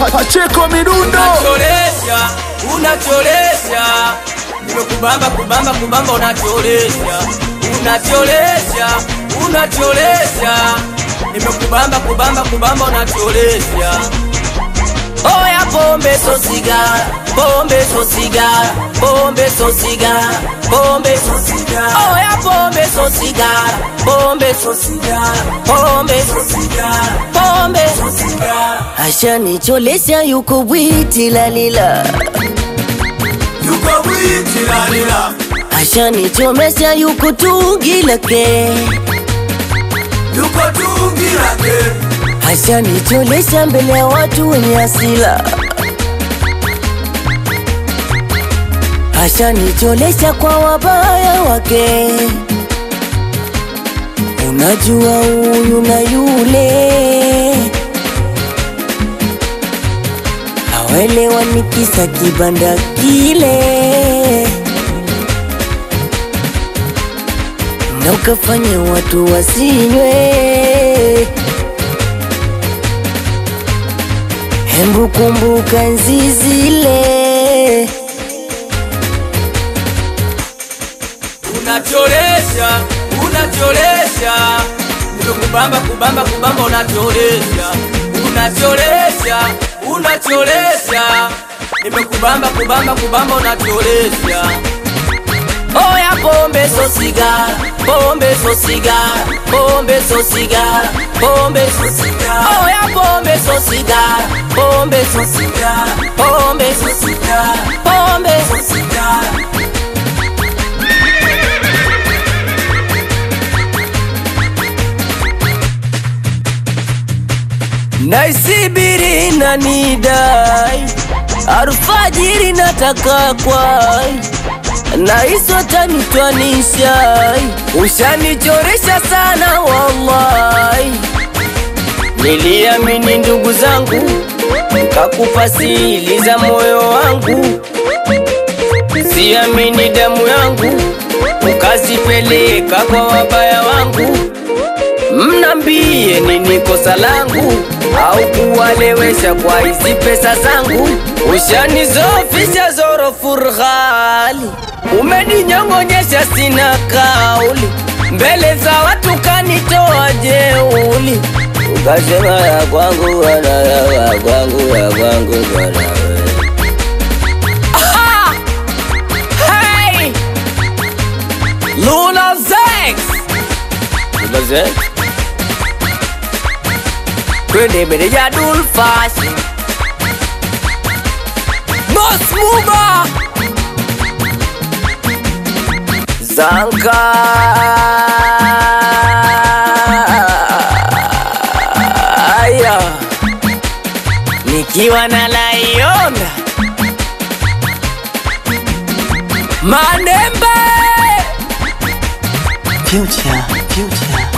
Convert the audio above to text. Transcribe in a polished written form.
Pacheco Midundo. Unacholesha nimekubamba kubamba unacholesha nimekubamba kubamba unacholesha. Oya pombe so sigara, pombe so sigara, pombe so sigara, pombe so sigara. Oya pombe so sigara, pombe so sigara, pombe so sigara, pombe so sigara. Ashanicholesha yuko witi lalila, yuko witi lalila. Ashanichomesha yuko tungi lake, yuko tungi lake. Ashanicholesha mbele ya watu wenye hasira, ashanicholesha kwa wabaya wake. Unajua huyu na yule hawelewani kisa kibanda kile, na ukafanya watu wasinywe. Hembu kumbuka enzi zile. Unacholesha nimekubamba kubamba unacholesha nimekubamba kubamba unacholesha. Oya pombe so sigara, pombe so sigara, pombe so sigara, pombe so sigara. Oya pombe so sigara, pombe so sigara, pombe so sigara, pombe so sigara. Naisibiri na nidai, alfajiri nataka kwai, na isota nitwanishai. Ushanichoresha sana wallahi, niliamini ndugu zangu, nikakupa siri za moyo wangu. Siamini damu yangu, ukazipeleka kwa wabaya wangu. Mnambie nini kosa langu, au kuwalewesha kwa hizi pesa zangu. Ushanizofisha zoro furghali, umeninyongonyesha sina kauli, mbele za watu kanitoa jeuli. Ukasema ya kwangu wana ya kwangu ya kwangu bwana we. Aha! Hey! Luna Zex! Luna Zex? Kwende mbele ya Dulfashi, Boss Muba, Zanka, aya, nikiwa na Lionda Manembe, Future